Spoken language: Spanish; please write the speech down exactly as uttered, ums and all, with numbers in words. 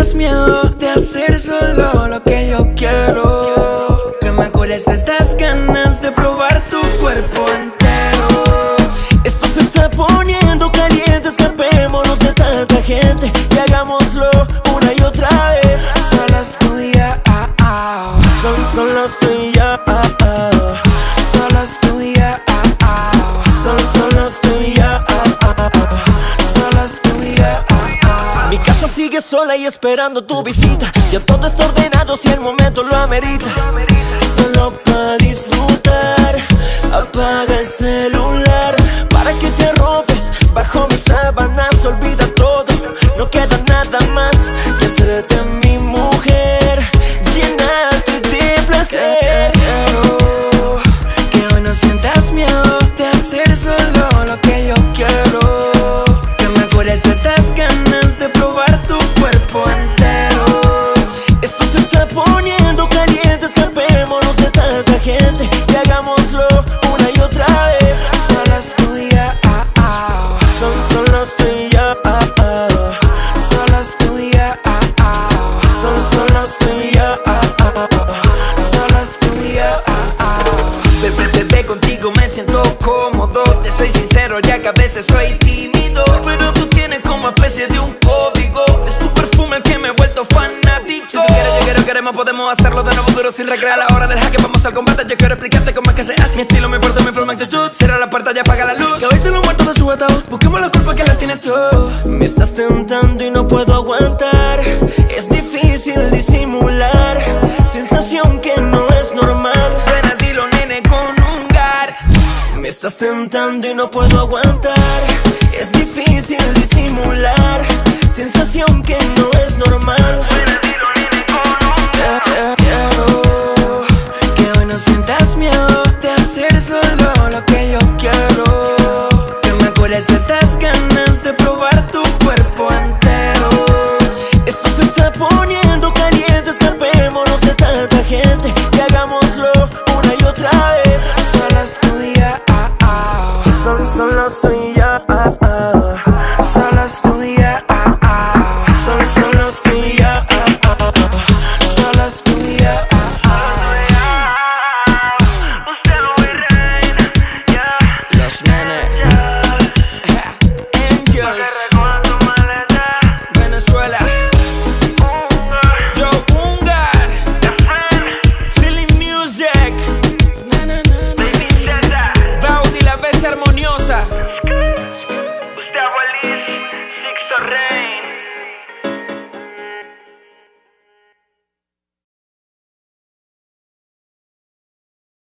sientas miedo de hacer solo lo que yo quiero, que me cures estas ganas de probar tu cuerpo entero. Esto se está poniendo caliente, escapémonos de tanta gente y hagámoslo una y otra vez. Solas tú y yo, ah, ah. Son solos tú y yo, ah, ah. Solas tú y yo, ah, ah. Son solos tú y yo, ah, ah. Solas tú y yo, ah, ah. Mi casa sigue sola y esperando tu visita. Ya todo está ordenado si el momento lo amerita. Solo para disfrutar, apaga el celular. ¿Para que te rompes? Bajo mis sábanas olvida todo. No queda nada más que hacerte mi mujer, llenarte de placer. Quiero que hoy no sientas miedo de hacer solo lo que yo quiero, que me cures estas ganas de probar tu cuerpo entero. Esto se está poniendo caliente, escapémonos de tanta gente y hagámoslo una y otra vez. Solas tú y yo, ah, ah. Son solos tú y yo, ah, ah. Solas tú y yo, ah, ah. Son solos tú y yo, ah, ah. Solas tú y yo, ah, ah. Bebé, bebé, contigo me siento cómodo. Te soy sincero, ya que a veces soy tímido, pero tú tienes como especie de un código. Es tu perfume el que me he vuelto fanático. Si tú quieres, yo quiero, queremos, podemos hacerlo de nuevo duro sin recrear. La hora del jaque, vamos al combate. Yo quiero explicarte cómo es que se hace. Mi estilo, mi fuerza, mi forma, actitud. Cierra la puerta y apaga la luz. Que hoy se lo muerto de su ataúd. Busquemos la culpa que la tienes tú. Me estás tentando y no puedo aguantar. Es difícil disimular sensación que no es normal. Suena así los nenes con un gar. Me estás tentando y no puedo aguantar. Es difícil disimular sensación que no es normal. Suena así los nenes con un gar. Quiero que hoy no sientas miedo de hacer solo lo que yo quiero, que me cures estas ganas de probar tu cuerpo entero. Esto se está poniendo caliente, escapémonos de tanta gente y hagámoslo una y otra vez. Solas tú y yo, ah, ah. Son solos tú y yo, ah, ah. Solas tú y yo, ah, ah. Son solos tú y yo, ah, ah. Solas tú y yo, ah, ah. Usted lo ve reina, yeah. Los nenes.